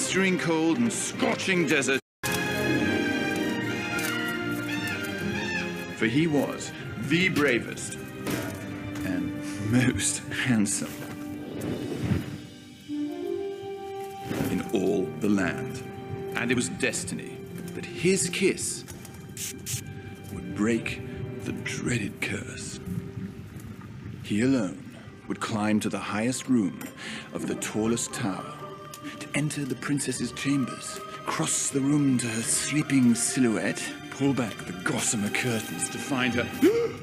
blistering cold and scorching desert. For he was the bravest and most handsome in all the land. And it was destiny that his kiss would break the dreaded curse. He alone would climb to the highest room of the tallest tower, to enter the princess's chambers, cross the room to her sleeping silhouette, pull back the gossamer curtains to find her